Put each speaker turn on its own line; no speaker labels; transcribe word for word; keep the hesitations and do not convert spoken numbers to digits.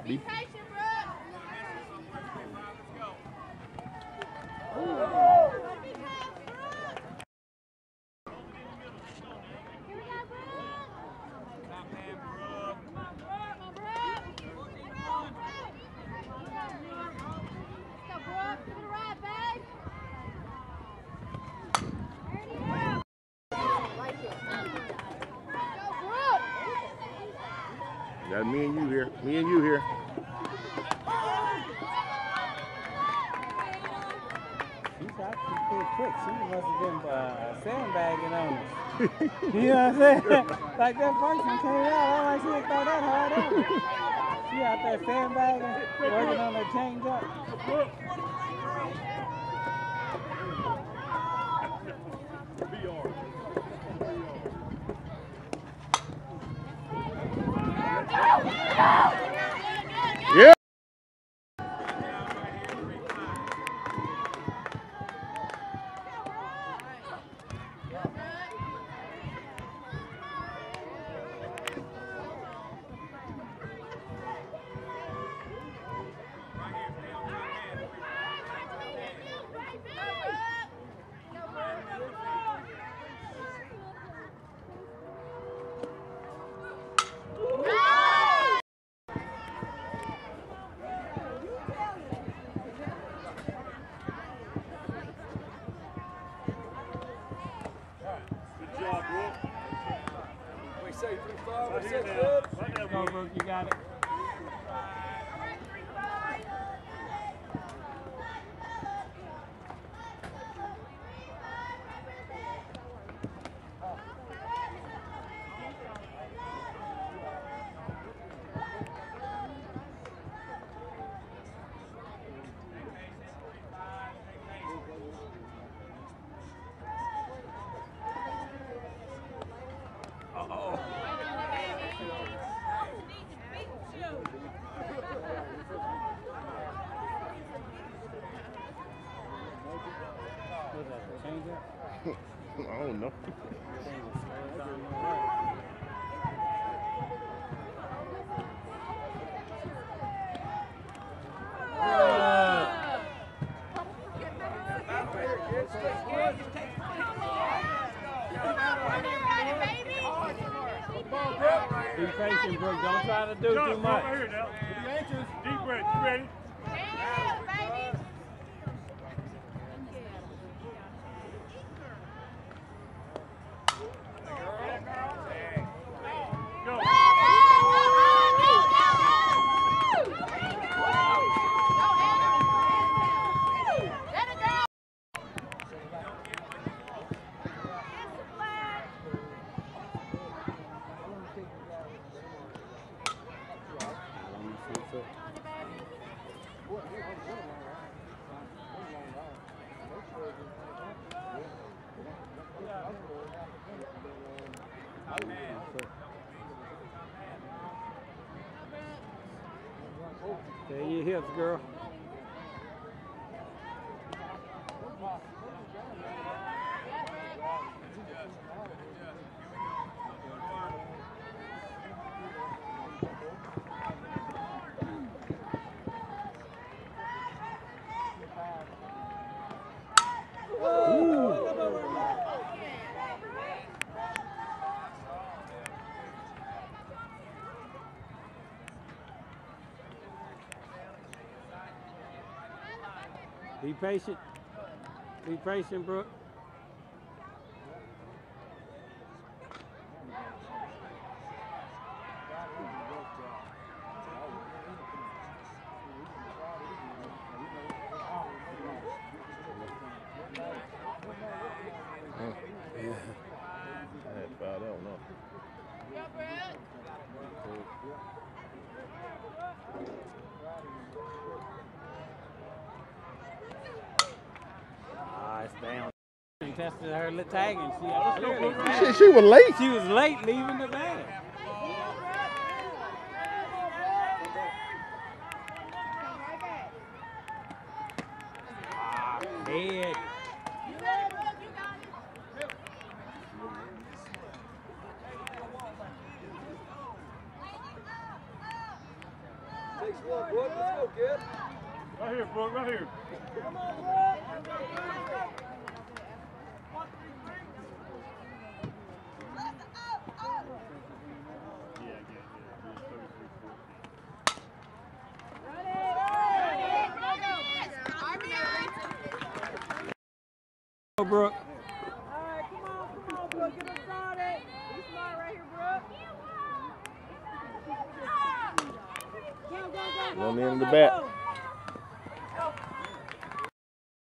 Be patient, Brooke.
Got me and you here. Me and you here.
She's actually pretty quick. She must have been uh, sandbagging on us. You know what I'm saying? Like that first one came out, I'm like, she didn't throw that hard out. She out there sandbagging, working on her change up.
Yeah.
Go, Brooke, you got it. Uh-oh.
I don't know.
Be patient, Brooke. Don't try to do too much.
Be anxious. Deep breath. You ready?
There your hips, girl. Be patient. Be patient, Brooke.
Yeah. I had fouled out, no.
Ah, it's down. She tested her little tag and she clearly
She, she was late.
She was late leaving the bag. Ah, dead.
Nice one, Brooke. Let's go, kid.
Right here, Brooke, right here.
Come on, Brooke.
Go, Brooke.
All right, come on, come on, Brooke. Get him started. Be smart right here, Brooke. Go, go, go, go,
On the
go,
end of the
go,
bat.
go.